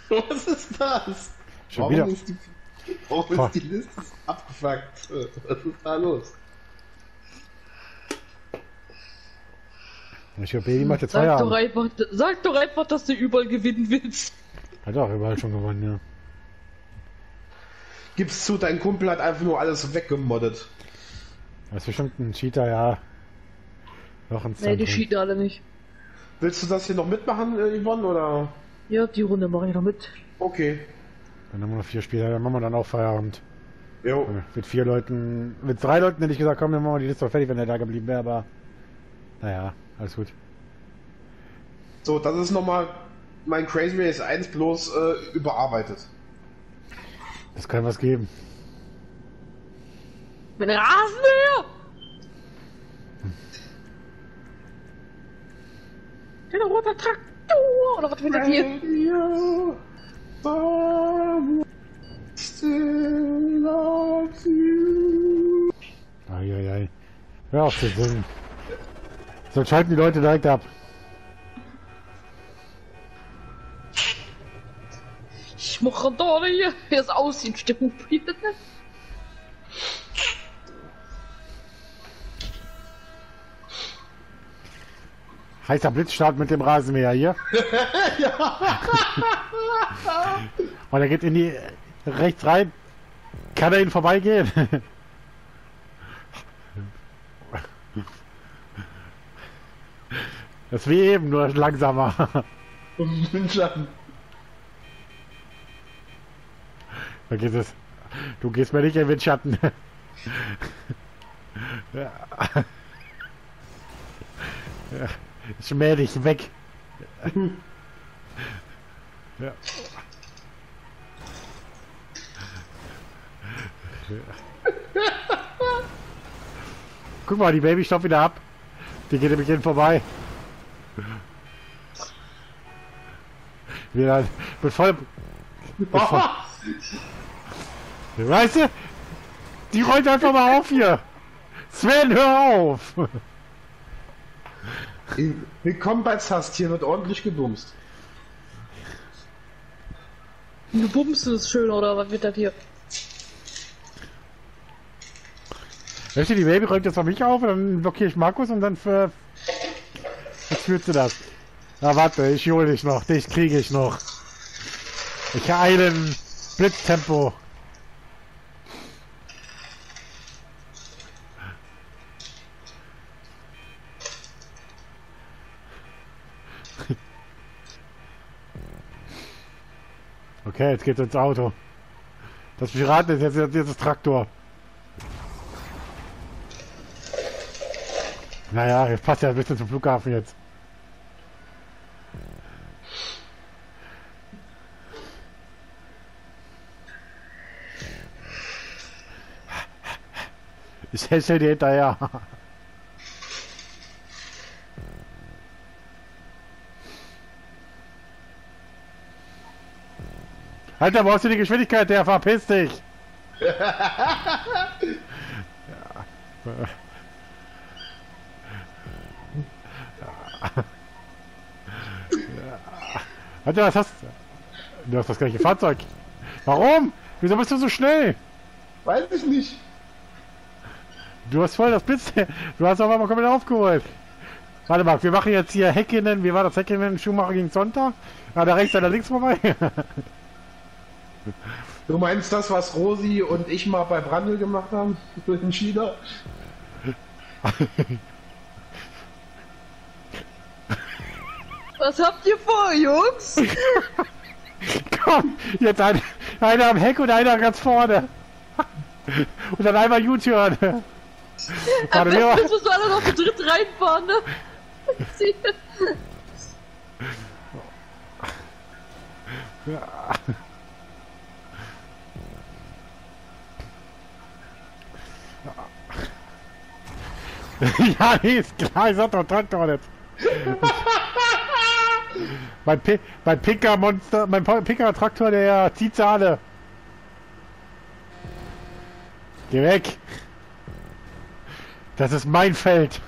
Was ist das? Schon wieder. Warum ist die Liste abgefuckt? Was ist da los? Ich glaube, Baby macht jetzt Feierabend. Sag doch einfach, dass du überall gewinnen willst. Hat auch überall schon gewonnen, ja. Gib's zu, dein Kumpel hat einfach nur alles weggemoddet. Das ist bestimmt ein Cheater, ja. Noch ein Nee, die cheaten alle nicht. Willst du das hier noch mitmachen, Yvonne, oder? Ja, die Runde mache ich noch mit. Okay. Dann haben wir noch 4 Spiele, dann machen wir dann auch Feierabend. Jo. Mit 4 Leuten, mit 3 Leuten hätte ich gesagt, komm, dann machen wir die Liste fertig, wenn er da geblieben wäre, aber naja, alles gut. So, das ist nochmal mein Crazy Race 1 bloß überarbeitet. Das kann was geben. Mit Rasenmäher! Der roter Traktor! Oder was will das hier? Radio, someone still loves you. Eieiei. Hör auf zu singen. So, schalten die Leute direkt ab. Ich mache da hier. Wie es aussieht, Stimmungsbild. Heißer Blitzstart mit dem Rasenmäher hier. Und er geht in die rechts rein. Kann er ihn vorbeigehen? Das ist wie eben, nur langsamer. Windschatten. Vergiss es. Du gehst mir nicht in den Windschatten. Ja. Ja. Ich mäh dich weg. Ja. Guck mal, die Baby stoppt wieder ab. Die geht nämlich hin vorbei. Wieder mit voll. Weißt du? Die rollt einfach mal auf hier. Sven, hör auf! Willkommen bei Zast, hier wird ordentlich gebumst. Du bummst es schön, oder was wird das hier? Weißt du, die Baby räumt jetzt auf mich auf, dann blockiere ich Markus und dann jetzt fühlst du das. Na warte, ich hole dich noch, dich kriege ich noch. Ich eile in Blitztempo. Okay, jetzt geht's ins Auto. Das Piraten ist jetzt das Traktor. Naja, jetzt passt ja ein bisschen zum Flughafen jetzt. Ich häschel dir hinterher. Alter, brauchst du die Geschwindigkeit, der verpiss dich! Alter, was hast du? Du hast das gleiche Fahrzeug. Warum? Wieso bist du so schnell? Weiß ich nicht. Du hast voll das Blitz. Du hast auf einmal komplett aufgeholt. Warte mal, wir machen jetzt hier Häkkinen. Wie war das Häkkinen? Schumacher gegen Sonntag? Ah, da rechts, da links vorbei. Du meinst das, was Rosi und ich mal bei Brandl gemacht haben? In China? Was habt ihr vor, Jungs? Komm, jetzt einer am Heck und einer ganz vorne. Und dann einmal U-Turn. Warte, jetzt müssen wir alle noch zu dritt reinfahren, ne? Ja, nee, ist klar, ich sag doch Traktor nicht. Mein Picker-Monster, mein Picker-Traktor, der zieht sie alle. Geh weg. Das ist mein Feld.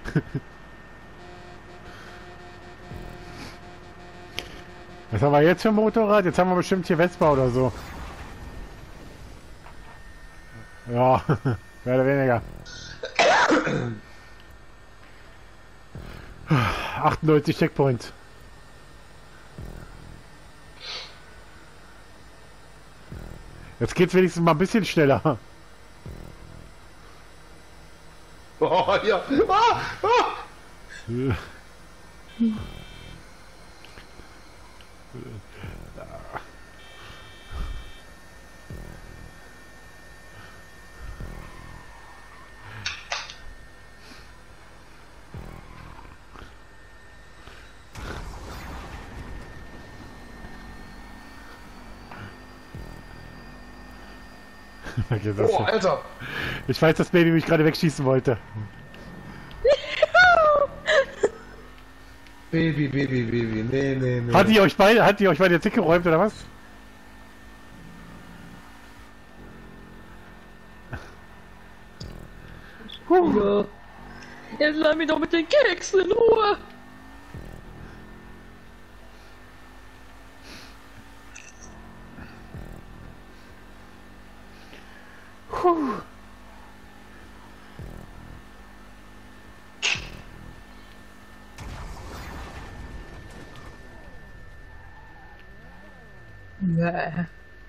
Was haben wir jetzt für ein Motorrad? Jetzt haben wir bestimmt hier Vespa oder so. Ja, mehr oder weniger. 98 Checkpoints. Jetzt geht's wenigstens mal ein bisschen schneller. Oh, ja. Ah, ah. Okay, das Oh, Alter. ich weiß, dass Baby mich gerade wegschießen wollte. Baby. Nee. Hat die euch beide jetzt weggeräumt oder was? Ja. Jetzt lass mich doch mit den Keksen in Ruhe. Puh. Nee.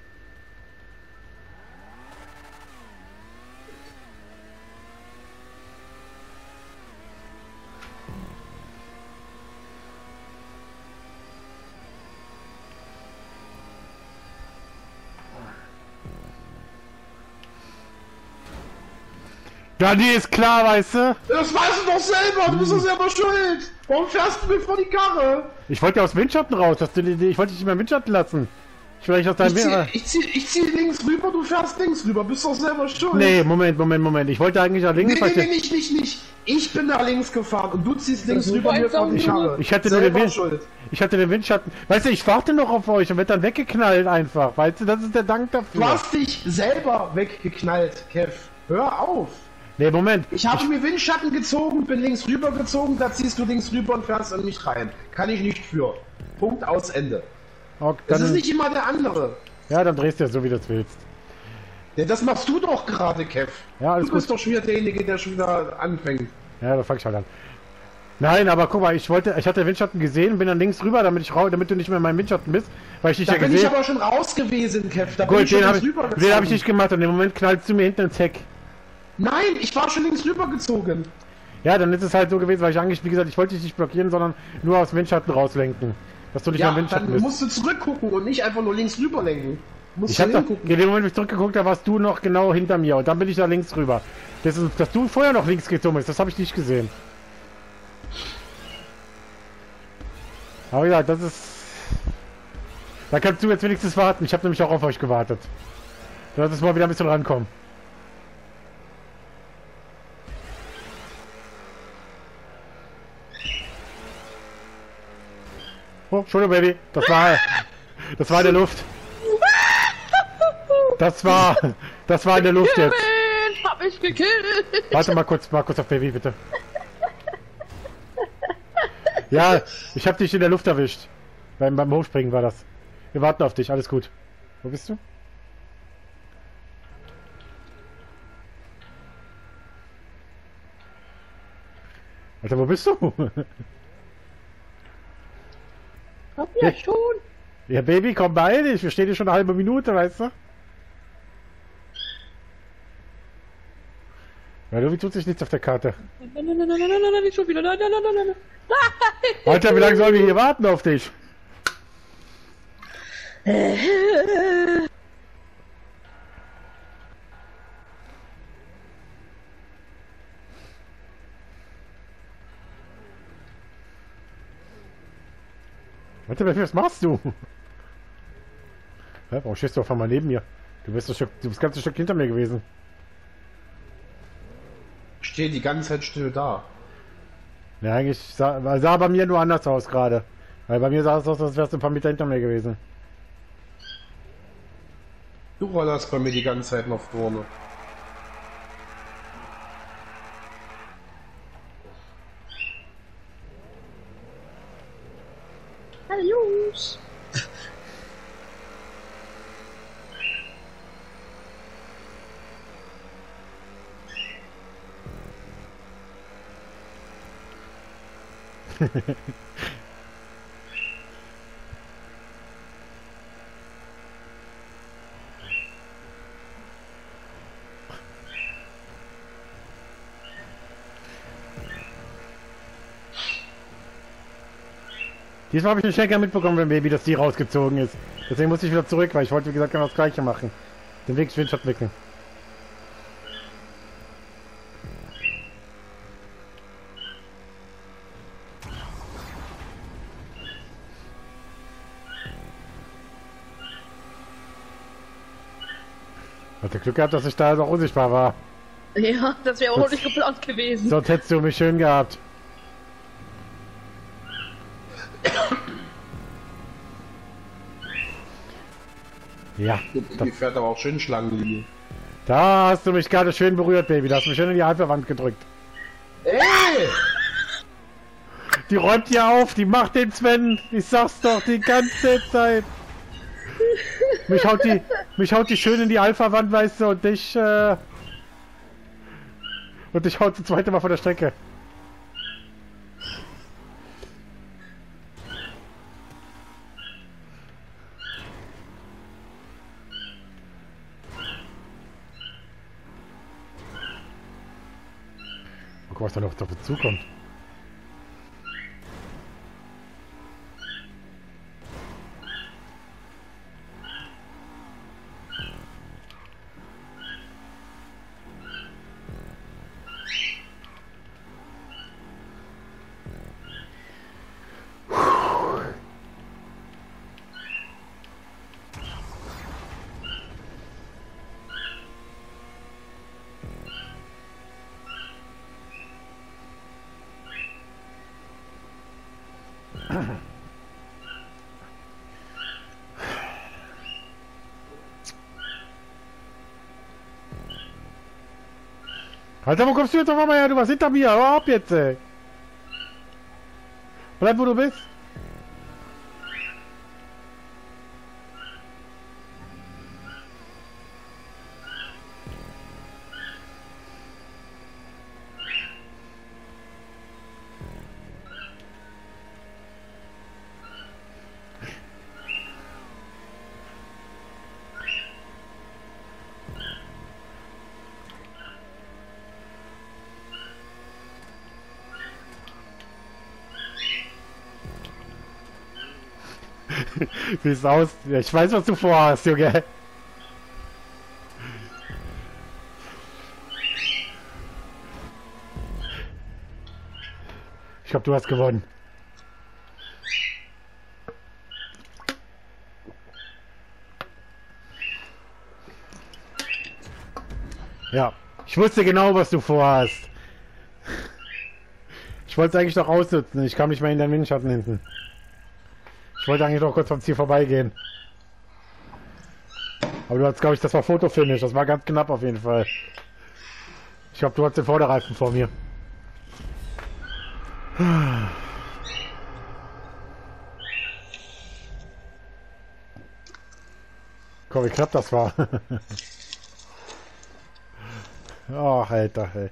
Ja, die ist klar, weißt du? Das weißt du doch selber, du bist doch selber schuld. Warum fährst du mir vor die Karre? Ich wollte ja aus dem Windschatten raus, ich wollte dich nicht mehr im Windschatten lassen. Ich will nicht aus deinem Ich zieh links rüber, du fährst links rüber, bist doch selber schuld. Nee, Moment. Ich wollte eigentlich nach links. Nee, nicht. Ich bin nach links gefahren und du ziehst links rüber mir vor die Karre. Ich hatte nur den Windschatten. Weißt du, ich warte noch auf euch und werd dann weggeknallt einfach. Weißt du, das ist der Dank dafür. Du hast dich selber weggeknallt, Kev. Hör auf. Nee, Moment. Ich habe mir Windschatten gezogen, bin links rüber gezogen, da ziehst du links rüber und fährst an mich rein. Kann ich nicht für. Punkt aus Ende. Okay, Das ist nicht immer der andere. Ja, dann drehst du ja so, wie du es willst. Ja, das machst du doch gerade, Kev. Ja, alles du bist gut. doch schon wieder derjenige, der schon wieder anfängt. Ja, da fang ich halt an. Nein, aber guck mal, ich hatte den Windschatten gesehen, bin dann links rüber, damit du nicht mehr in meinem Windschatten bist, weil ich dich Da ja bin gesehen ich aber schon raus gewesen, Kev. Da bin Gut, ich schon den links rübergezogen. den hab ich nicht gemacht und im Moment knallst du mir hinten ins Heck. Nein, ich war schon links rübergezogen. Ja, dann ist es halt so gewesen, weil ich eigentlich, wie gesagt, ich wollte dich nicht blockieren, sondern nur aus dem Windschatten rauslenken. Dass du nicht Ja, am Windschatten dann bist. musst du zurückgucken und nicht einfach nur links rüber lenken. Musst Ich du hab doch, hingucken. in dem Moment, wo ich zurückgeguckt habe, warst du noch genau hinter mir und dann bin ich da links rüber. Dass du vorher noch links gezogen bist, das habe ich nicht gesehen. Aber ja, das ist... Da kannst du jetzt wenigstens warten, ich habe nämlich auch auf euch gewartet. Du solltest mal wieder ein bisschen rankommen. Oh, Entschuldigung, Baby. Das war in der Luft. Das war in der Luft jetzt. Kevin, hab mich gekillt. Warte mal kurz auf Baby, bitte. Ja, ich hab dich in der Luft erwischt. Beim Hochspringen war das. Wir warten auf dich, alles gut. Wo bist du? Alter, wo bist du? Hab ja schon. Ja, Baby, komm beeil dich. Wir stehen hier schon eine halbe Minute, weißt du? Ja, irgendwie tut sich nichts auf der Karte. Nein, nicht schon wieder. Nein. Alter, wie lange sollen wir hier warten auf dich? Alter, was machst du? Hä, warum stehst du auf einmal neben mir? Du bist das ganze Stück hinter mir gewesen. Ich stehe die ganze Zeit still da. Ja, eigentlich sah bei mir nur anders aus gerade. Weil bei mir sah es aus, als wärst du ein paar Meter hinter mir gewesen. Du rollerst bei mir die ganze Zeit nach vorne. Hallo Jungs. Diesmal habe ich den Schenker mitbekommen, wenn Baby, dass die rausgezogen ist. Deswegen musste ich wieder zurück, weil ich wollte, wie gesagt, genau das Gleiche machen. Den Weg Screenshot wickeln. Hatte Glück gehabt, dass ich da noch unsichtbar war. Ja, das wäre auch nicht geplant gewesen. Sonst hättest du mich schön gehabt. Ja, Die fährt aber auch schön Schlangenlinie. da hast du mich gerade schön berührt, Baby. Da hast du mich schön in die Halbwand gedrückt. Ey! Die räumt hier auf, die macht den Sven. Ich sag's doch die ganze Zeit. Mich haut die schön in die Alpha-Wand, weißt du, und dich haut das zweite Mal von der Strecke. Guck, was da noch dazu kommt. Alter, wo kommst du jetzt auf einmal her? Du warst hinter mir. Hör ab jetzt, ey. Bleib, wo du bist. Wie es aus? Ja, ich weiß, was du vorhast, Junge. Ich glaube, du hast gewonnen. Ja, ich wusste genau, was du vorhast. Ich wollte es eigentlich noch aussitzen. Ich kam nicht mehr in den Windschatten hinten. Ich wollte eigentlich noch kurz vom Ziel vorbeigehen. Aber du hast, glaube ich, das war Fotofinish. Das war ganz knapp auf jeden Fall. Ich glaube, du hast den Vorderreifen vor mir. Guck, wie knapp das war. Oh, Alter, ey.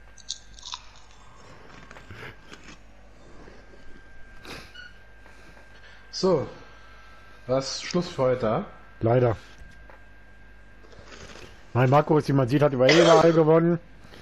So. Was? Schluss für heute? Leider. Mein Markus, wie man sieht, hat überall gewonnen.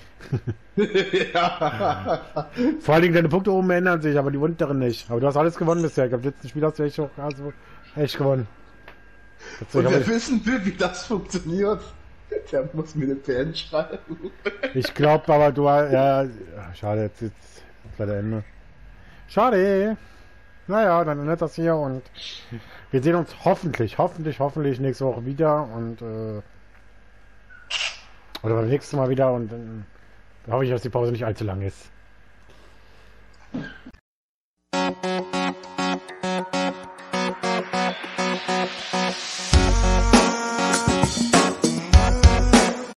Ja. Vor allen Dingen deine Punkte oben ändern sich, aber die unteren nicht. Aber du hast alles gewonnen bisher. Ich glaube, letzten Spiel hast du echt, also echt gewonnen. Und wer wissen will, wie das funktioniert, der muss mir eine PN schreiben. Ich glaube aber, du ja, schade, jetzt leider Ende. Schade. Naja, dann endet das hier und wir sehen uns hoffentlich nächste Woche wieder und oder beim nächsten Mal wieder und dann hoffe ich, dass die Pause nicht allzu lang ist.